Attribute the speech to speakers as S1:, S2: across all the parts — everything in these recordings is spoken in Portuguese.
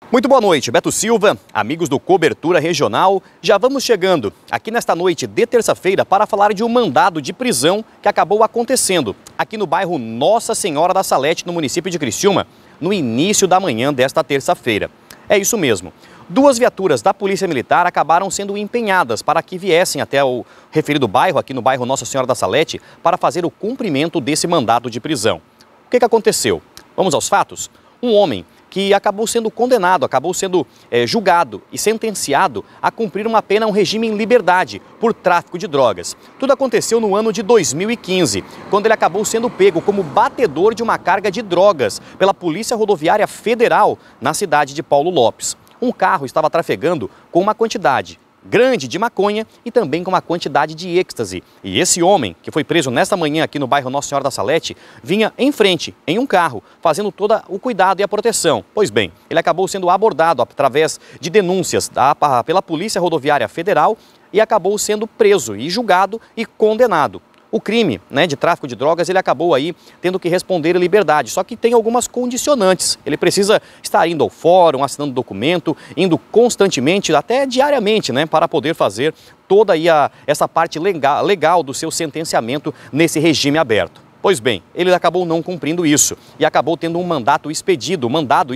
S1: Muito boa noite, Beto Silva, amigos do Cobertura Regional. Já vamos chegando aqui nesta noite de terça-feira para falar de um mandado de prisão que acabou acontecendo aqui no bairro Nossa Senhora da Salete, no município de Criciúma, no início da manhã desta terça-feira. É isso mesmo. Duas viaturas da Polícia Militar acabaram sendo empenhadas para que viessem até o referido bairro, aqui no bairro Nossa Senhora da Salete, para fazer o cumprimento desse mandado de prisão. O que aconteceu? Vamos aos fatos? Um homem que acabou sendo condenado, acabou sendo julgado e sentenciado a cumprir uma pena, um regime em liberdade por tráfico de drogas. Tudo aconteceu no ano de 2015, quando ele acabou sendo pego como batedor de uma carga de drogas pela Polícia Rodoviária Federal na cidade de Paulo Lopes. Um carro estava trafegando com uma quantidade grande de maconha e também com uma quantidade de êxtase. E esse homem, que foi preso nesta manhã aqui no bairro Nossa Senhora da Salete, vinha em frente, em um carro, fazendo todo o cuidado e a proteção. Pois bem, ele acabou sendo abordado através de denúncias pela Polícia Rodoviária Federal e acabou sendo preso e julgado e condenado. O crime, de tráfico de drogas, ele acabou aí tendo que responder em liberdade, só que tem algumas condicionantes. Ele precisa estar indo ao fórum, assinando documento, indo constantemente, até diariamente, para poder fazer toda aí essa parte legal do seu sentenciamento nesse regime aberto. Pois bem, ele acabou não cumprindo isso e acabou tendo um mandado expedido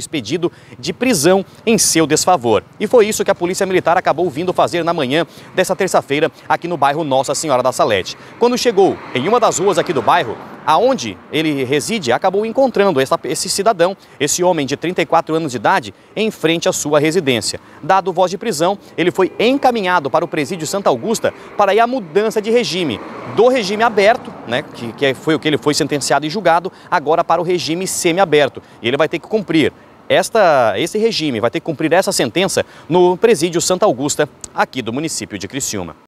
S1: de prisão em seu desfavor. E foi isso que a Polícia Militar acabou vindo fazer na manhã dessa terça-feira aqui no bairro Nossa Senhora da Salete. Quando chegou em uma das ruas aqui do bairro, aonde ele reside, acabou encontrando esse cidadão, esse homem de 34 anos de idade, em frente à sua residência. Dado voz de prisão, ele foi encaminhado para o presídio Santa Augusta para aí a mudança de regime, do regime aberto, que foi o que ele foi sentenciado e julgado, agora para o regime semiaberto. E ele vai ter que cumprir esse regime, vai ter que cumprir essa sentença no presídio Santa Augusta, aqui do município de Criciúma.